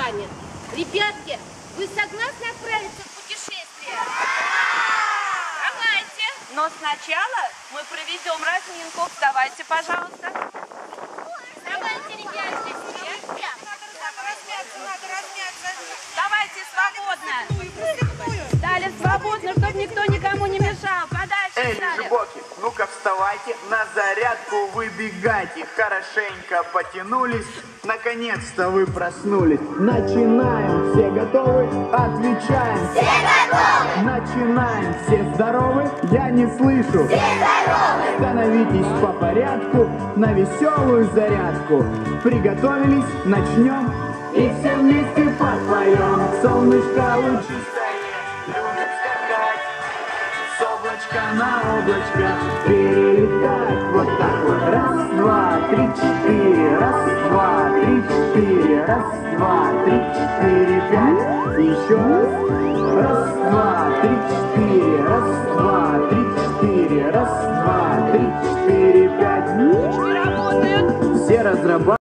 занят. Ребятки, вы согласны отправиться в путешествие? Давайте. Но сначала мы проведем разминку. Давайте, пожалуйста. Давайте, ребятки. Надо размяться. Давайте свободно. Далее свободно, чтобы никто никому не мешал. Подальше Эй, стали. лежебоки, ну-ка вставайте, на зарядку выбегайте. Хорошенько потянулись, наконец-то вы проснулись. Начинаем, все готовы? Отвечаем. Все готовы! Начинаем, все здоровы? Я не слышу. Все здоровы! Становитесь по порядку, на веселую зарядку. Приготовились, начнем. И все вместе подпоем. Солнышко лучистое, любит скакать. С облачка на облачко перелетать. Вот так вот. Раз, два, три, четыре. Раз, два, три, четыре. Раз, два, три, четыре, пять. Еще раз. Раз, два, три, четыре. Раз, два, три, четыре. Раз, два, три, четыре, пять. Ручки работают. Все разрабатывают.